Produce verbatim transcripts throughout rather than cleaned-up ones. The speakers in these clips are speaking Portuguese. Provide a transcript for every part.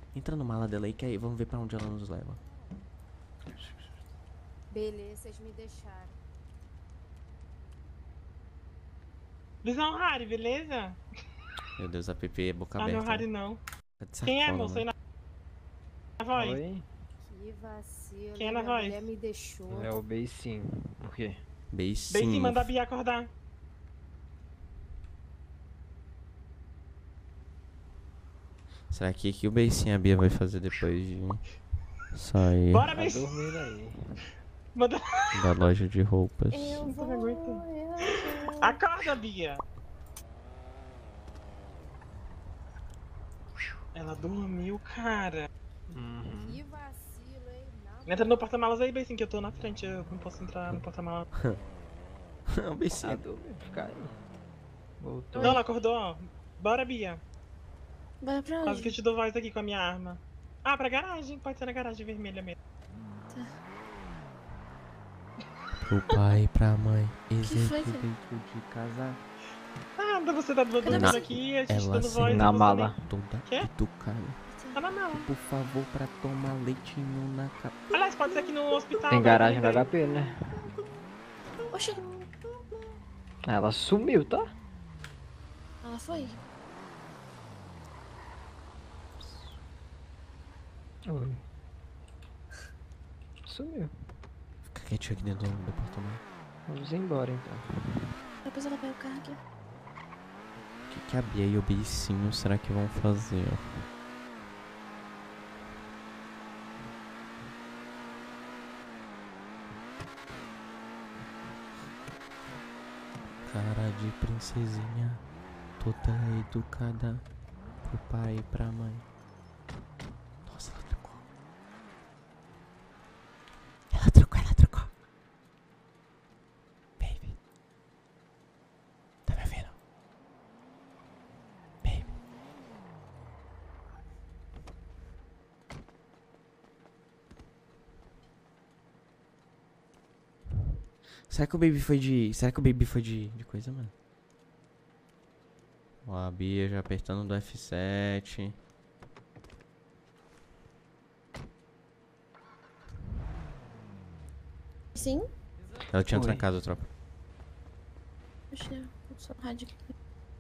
Entra no mala dela aí, que aí vamos ver pra onde ela nos leva. Beleza, vocês me deixaram. Visão Harry, beleza? Meu Deus, a Pepe é boca Ah, aberta. não, Harry não. Tá de Quem é, sacola, moço? Aí mano. na voz. Oi? Que vacilo, Quem é hein? na Minha voz? mulher me deixou. É o beicinho. Por quê? Beicinho. Beicinho, manda a Bia acordar. Será que que o beicinho a Bia vai fazer depois de sair Bora, Tá beicinho. dormindo aí. Manda... da loja de roupas? Eu vou, Não aguento. eu vou. Acorda, Bia. Ela dormiu, cara. Uhum. Que vacilo, hein? Não. Entra no porta-malas aí, beicinho, que eu tô na frente. Eu não posso entrar no porta-malas. o Tá beicinho. dormindo, fica aí. Voltou. Não, ela acordou, ó. Bora, Bia. Bora pra Quase que eu onde? te dou voz aqui com a minha arma. Ah, pra garagem. Pode ser na garagem vermelha mesmo. Pro pai e pra mãe. foi, Exemplo cara? dentro de casa. Ah, você tá dormindo Na- aqui, a gente ela dando voz. Na e você mala. Toda Quê? educada. nem- Tá na mala. Por favor, pra tomar leitinho na capa. Aliás, pode ser aqui no hospital. Tem vai, garagem no vem, vem. H P, né? Oxe, Ela sumiu, tá? ela foi? Oi. Sumiu. Fica quietinho aqui dentro do departamento. Vamos embora então. Depois ela pega o carro aqui. O que, que a Bia e o beicinho será que vão fazer? Cara de princesinha, toda educada, pro pai e pra mãe. Nossa, ela trocou. Ela trocou, ela trocou. Baby. Tá me ouvindo? Baby. Será que o Baby foi de... Será que o Baby foi de, de coisa, mano? Ó, a Bia já apertando do F sete. Sim? Ela tinha Oi. trancado a tropa. Oxe, eu sou no rádio aqui.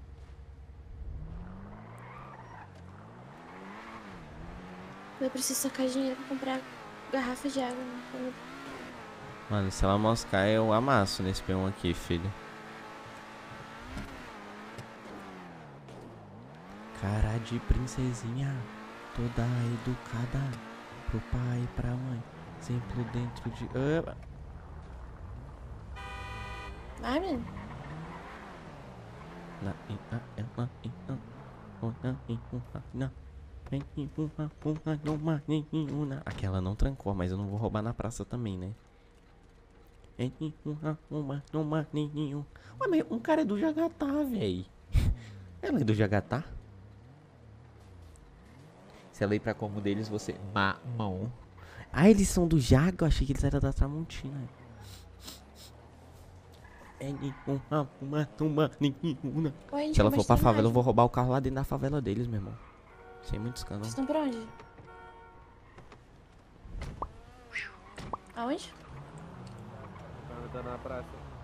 Eu preciso sacar dinheiro pra comprar garrafa de água. Né? Mano, se ela moscar, eu amasso nesse P um aqui, filho. Cara de princesinha, toda educada, pro pai e pra mãe. Exemplo dentro de... Ah, Vai, menino. na, i, a, ela, i, a, o, na, i, u, a, na. Vem, i, u, a, u, a, no, ma, ni, i, u, na. Aquela não trancou, mas eu não vou roubar na praça também, né? Vem, i, u, a, u, ma, no, ma, ni, i, u. Ué, mas um cara é do Jagatá, véi. Ela é do Jagatá? Se ela ir pra como deles, você... Mamão. Ah, eles são do Jaga? Eu achei que eles eram da Tramontina. Oi, Se ela for pra favela, eu vou vou... roubar o carro lá dentro da favela deles, meu irmão. Sem muito escândalo. Vocês estão por onde? Aonde? Tá na praça.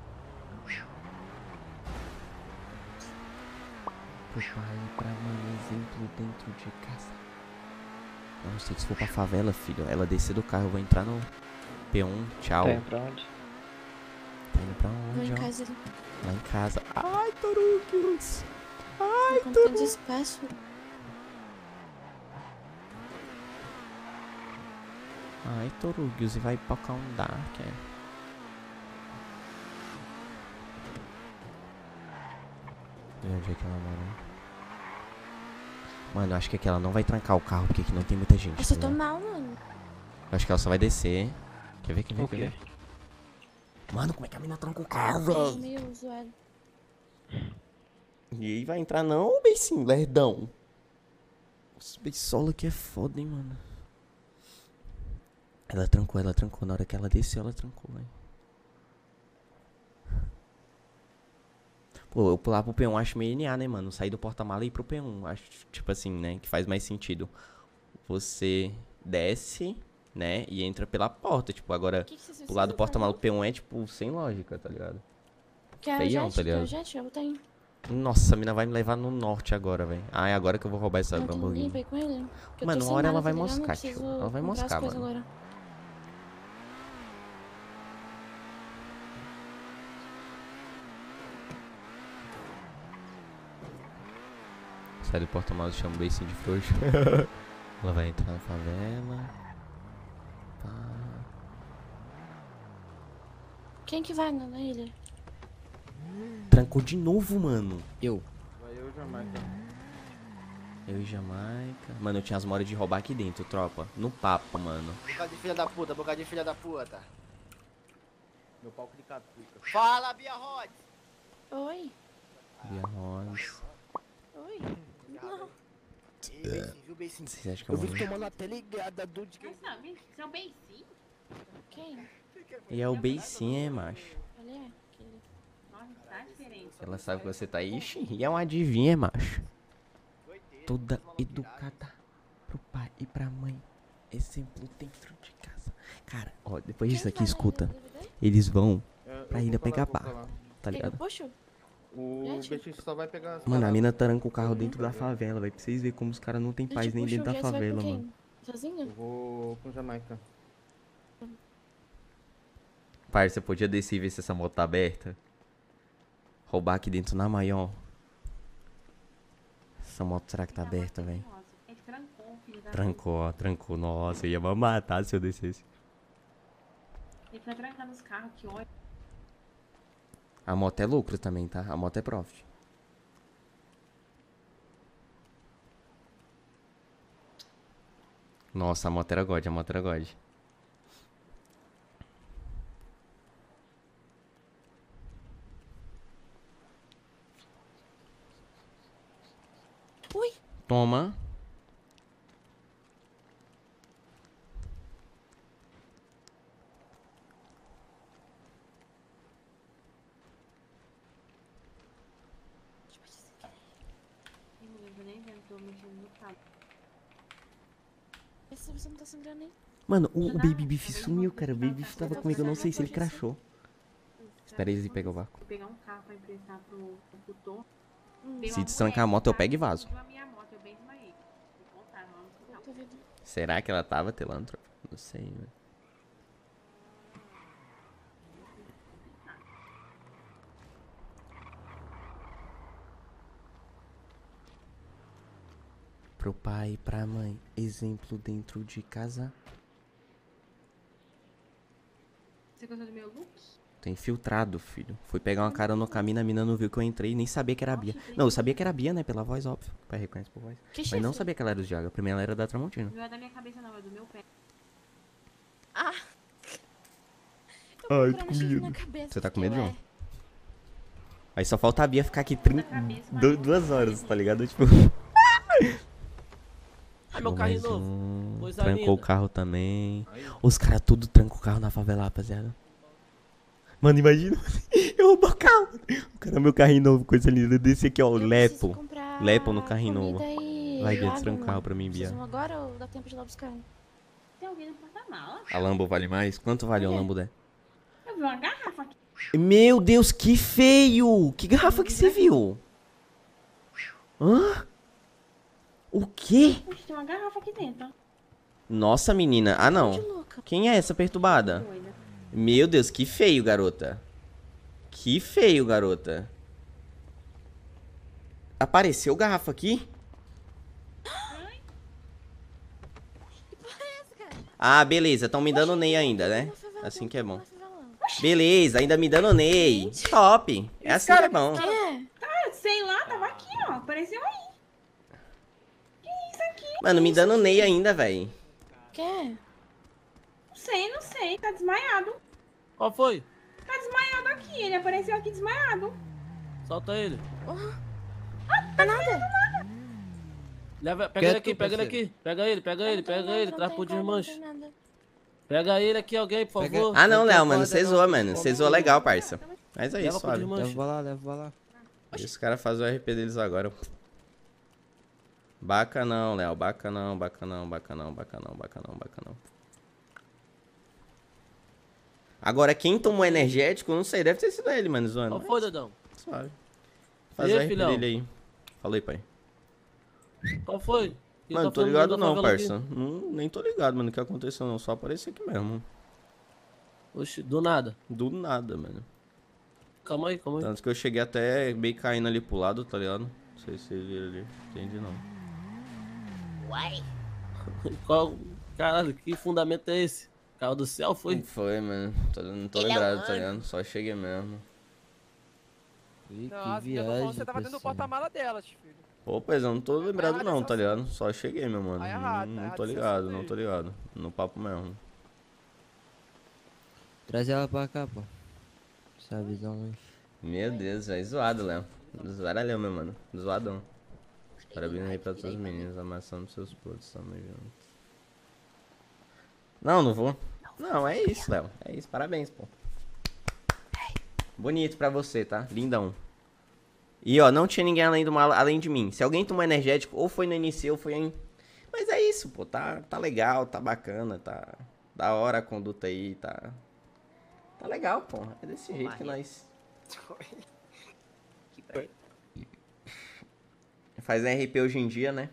Pro pai e pra mãe, exemplo dentro de casa. Não sei que se for pra favela, filho. Ela descer do carro, eu vou entrar no P um. Tchau. Tá indo pra onde? Tá indo pra Vou onde, em ó? casa ali. Lá em casa. Ai, Torukios. Ai, como tem espaço. Ai, Torugios, e vai tocar um Dark, é. E onde é que ela mora? Mano, eu acho que aqui ela não vai trancar o carro, porque aqui não tem muita gente. Nossa, eu tá tô ligado? mal, mano. Eu acho que ela só vai descer. Quer ver? Quer ver? O Quer quê? ver? Mano, como é que a mina tranca o carro, Tô velho? meio zoado. E aí vai entrar não, ô beicinho, lerdão. Esse beisola aqui é foda, hein, mano. Ela trancou, ela trancou. Na hora que ela desceu, ela trancou, velho. Pô, eu pular pro P um acho meio N A, né, mano? Sair do porta-mala e ir pro P um. Acho, tipo assim, né? Que faz mais sentido. você desce, né? E entra pela porta. Tipo, agora, Que que vocês pro lado do precisam porta-malas P um é, tipo, sem lógica, tá ligado? Quer Feião, jet? tá ligado? Quer jet? Eu tenho. Nossa, a mina vai me levar no norte agora, velho. Ah, é agora que eu vou roubar essa Eu tenho Lamborghini. limpa aí com ele. Porque eu Mano, tô uma sem hora ela nada, vai tá ligado? Eu moscar, tio. preciso Ela vai comprar as moscar, coisas mano. agora. Sai do porta-malas, chama o beicinho de frouxo. Ela vai entrar na favela. Pá. Quem que vai na na ilha? Trancou de novo, mano. Eu. Vai eu, Jamaica. Eu e Jamaica. Mano, eu tinha as moras de roubar aqui dentro, tropa. No papo, mano. Boca de filha da puta, boca de filha da puta. Meu palco de catuca. Fala, Bia Rod! Oi? Bia Rose. Oi? Não. Ei, Beicinho, viu, Beicinho? Vocês acham que eu Eu vou... vi tomando até ligada do de Mas sabe, seu beicinho? Quem? E é o beicinho, é, macho. Ele é? Aquele... Nossa, tá diferente. Ela sabe que você tá aí. Ixi, e é um adivinho, é, macho. Toda educada pro pai e pra mãe. Exemplo dentro de casa. Cara, ó, depois disso Quem aqui, vai na escuta. ilha D V D? Eles vão É, eu pra vou ilha falar, pegar vou barco, falar. tá Quem que eu ligado? puxo? O Gente. Betinho só vai pegar as Mano, a paradas. mina taranca o carro dentro da favela, vai pra vocês verem como os caras não tem A paz gente nem puxa dentro o da Jess, vai com favela, quem? mano. Sozinho? Eu vou com Jamaica. Pai, você podia descer e ver se essa moto tá aberta? Roubar aqui dentro na maior. Essa moto será que tá aberta, velho? Ele trancou, filho da Trancou, ó, trancou. Nossa, eu ia me matar se eu descesse. puta. Ele foi trancando os carros, que ódio. A moto é lucro também, tá? A moto é profit. Nossa, a moto era God, a moto era God. Ui! Toma. Ih, meu Deus, eu nem vendo, tô mexendo no carro. Vê se você não tá sangrando nem. Mano, o, o Não, Baby Beef acabei de sumiu, mostrar cara. O que Baby tá Beef tava certo. comigo, eu não sei se ele Pode ser. crashou. Espera eles ir pegar o barco. Vou pegar um carro pra emprestar pro condutor. Se destrancar a moto, eu pego e vazo. A minha moto, eu bem desmaiei. Vou contar, não, não. Tô vendo. Será que ela tava telando, tropa? Não sei, velho. Pro pai e pra mãe, exemplo dentro de casa. Você gostou do meu look? Tô infiltrado, filho. Fui pegar uma cara no caminho, a mina não viu que eu entrei e nem sabia que era a Bia. Não, eu sabia que era a Bia, né? Pela voz, óbvio. O pai reconhece por voz. Que Mas chifre? não sabia que ela era do Jaga. Pra mim ela era da Tramontina. Não é da minha cabeça, não, é do meu pé. Ah! Ai, tô com medo. Na cabeça, Você tá com que medo, eu João? Aí só falta a Bia ficar aqui trin... cabeça, du- mas- duas horas, tá ligado? Tipo. Ai, meu Chegou carrinho mais novo. um. Coisa Trancou linda. o carro também. Aí, Os caras tudo trancam o carro na favela, rapaziada. Mano, imagina. Eu roubo o carro. O cara, meu carrinho novo, coisa linda. Desse aqui, ó, o Eu Lepo. preciso comprar Lepo no carrinho novo. comida e Vai, Bia, água, destranca o carro mano. pra mim, Bia. Precisam agora ou dá tempo de ir lá buscar? Tem alguém no porta-mala? A Lambo vale mais? Quanto vale a Lambo, Dé? Eu vi uma garrafa aqui. Meu Deus, que feio! Que garrafa que você viu? Hã? O quê? Puxa, tem uma garrafa aqui dentro. Nossa, menina. Ah, De não. louca. Quem é essa perturbada? Doida. Meu Deus, que feio, garota. Que feio, garota. Apareceu garrafa aqui? Ah, beleza. Estão me dando Ney ainda, né? Na favela, Assim tem que é um bom. na favela. Beleza, ainda me dando Ney. Top. É assim que é bom. Quem é? Ah, sei lá, tava aqui, ó. Apareceu aí. Mano, me dando Ney ainda, véi. Quem é? Não sei, não sei. Tá desmaiado. Qual foi? Tá desmaiado aqui. Ele apareceu aqui desmaiado. Solta ele. Tá nada? Leva, pega Quer ele aqui, tu, pega ele parceiro? aqui. Pega ele, pega ele, Não tem pega nada, ele. não Traz tem pro como, desmanche. não tem nada. Pega ele aqui, alguém, por Pega- favor. Ah, não, Não Léo, tem mano. corda, Você não. zoa, mano. Você zoa legal, parça. Mas é Leva isso, pro suave. desmanche. leva lá, leva lá. E os caras fazem o R P deles agora. Bacanão, Léo. Bacanão, bacanão, bacanão, bacanão, bacanão, bacanão. Agora, quem tomou energético, eu não sei. Deve ter sido ele, mano, zoando. Qual foi, Dedão? Suave. E Faz aí, o R P filhão? dele aí. Fala aí, pai. Qual foi? Que Mano, tá tô falando ligado da não, favela aqui? parça. Não, nem tô ligado, mano, o que aconteceu não. Só apareceu aqui mesmo. Oxi, do nada. Do nada, mano. Calma aí, calma aí. Tanto que eu cheguei até meio caindo ali pro lado, tá ligado? Não sei se vocês viram ali. Entendi não. Uai. Qual... Caralho, que fundamento é esse? Caiu do céu, foi? Não foi, mano. Tô- não tô Ele é lembrado, tá humano. ligado? Só cheguei mesmo. Não, Ih, que as meninas viagem. não falou que você tava dentro do parceiro. porta-mala delas, filho. Ô, pois eu não tô lembrado errado não, esse tá assunto. ligado? Só cheguei, meu mano. Tá errado, não tá não errado tô esse ligado, assunto não aí. tô ligado. No papo mesmo. Traz ela pra cá, pô. Essa visão aí. Meu Deus, velho. Zoado, Léo. Zoaralhão, meu mano. Zoadão. Parabéns aí pra todos os meninos amassando seus putos. Tamo junto. Não, não vou. Não, é isso, Léo. É isso, parabéns, pô. Bonito pra você, tá? Lindão. E ó, não tinha ninguém além, do mal, além de mim. Se alguém tomou energético, ou foi no início, ou foi em... Mas é isso, pô. Tá, tá legal, tá bacana, tá... Da hora a conduta aí, tá... Tá legal, pô. É desse jeito que nós... Que pra- Faz R P hoje em dia, né?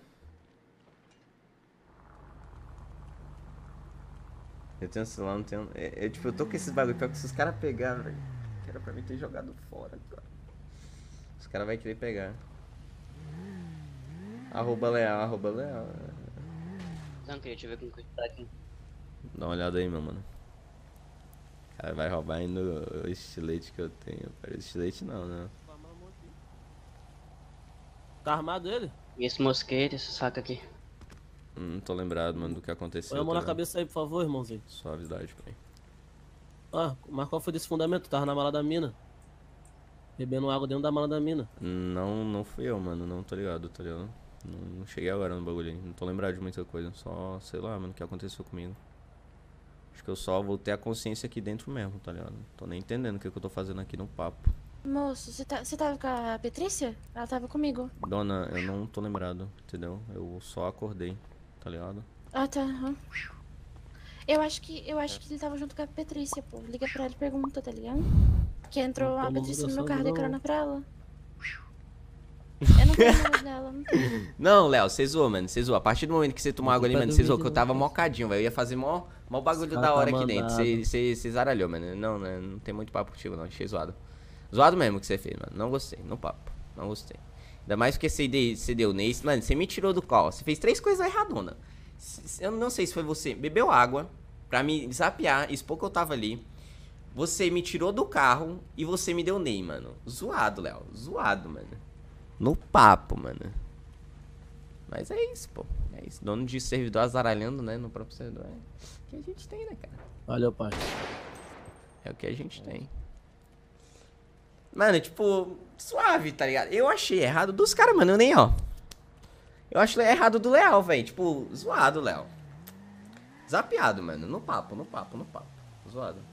Eu tenho celular, não tenho... É, é, tipo, eu tô com esses bagulho, pior que se os caras pegarem, velho... Que era pra mim ter jogado fora, cara. Os caras vão querer pegar. Arroba leal, arroba leal. Não, queria te ver com que tá aqui. Dá uma olhada aí, meu mano. O cara vai roubar ainda o estilete que eu tenho. Cara, estilete não, né? Tá armado ele? E esse mosquete, esse saco aqui. Hum, Não tô lembrado, mano, do que aconteceu. Põe a mão tá na ligado? cabeça aí, por favor, irmãozinho. Suavidade, pai. Ah, mas qual foi desse fundamento? Tu tava na mala da mina. Bebendo água dentro da mala da mina. Não, não fui eu, mano. Não tô ligado, tá ligado? Não, não cheguei agora no bagulho aí. Não tô lembrado de muita coisa. Só, sei lá, mano, o que aconteceu comigo. Acho que eu só vou ter a consciência aqui dentro mesmo, tá ligado? Tô nem entendendo o que, que eu tô fazendo aqui no papo. Moço, você tá, você tava com a Patrícia? Ela tava comigo. Dona, eu não tô lembrado, entendeu? Eu só acordei, tá ligado? Ah, tá. aham. Eu acho que eu acho que ele tava junto com a Patrícia, pô. Liga pra ela e pergunta, tá ligado? Que entrou Não a tô Patrícia no meu lembrando, carro, dei não. carona pra ela. Eu não tenho número dela. Não tenho. Não, Léo, você zoou, mano. Você zoou. A partir do momento que você tomou A água ali, culpa é mano, do você zoou, que vídeo, eu tava não, mocadinho, velho. Eu ia fazer mó, mó bagulho Os da cara hora tá aqui dentro. mandado. Você, você, você zaralhou, mano. Não, né? Não tem muito papo contigo, não. Achei zoado. Zoado mesmo que você fez, mano. Não gostei, no papo. Não gostei. Ainda mais porque você, de, você deu nesse. Mano, você me tirou do call. Você fez três coisas erradonas. Eu não sei se foi você. Bebeu água pra me zapear, expor que eu tava ali. Você me tirou do carro e você me deu ney, mano. Zoado, Léo. Zoado, mano. No papo, mano. Mas é isso, pô. É isso. Dono de servidor azaralhando, né? No próprio servidor. É o que a gente tem, né, cara? Valeu, pai. É o que a gente tem. Mano, tipo, suave, tá ligado? Eu achei errado dos caras, mano. Eu nem, ó. Eu acho errado do Leal, velho. Tipo, zoado, Léo. Zapeado, mano. No papo, no papo, no papo. Zoado.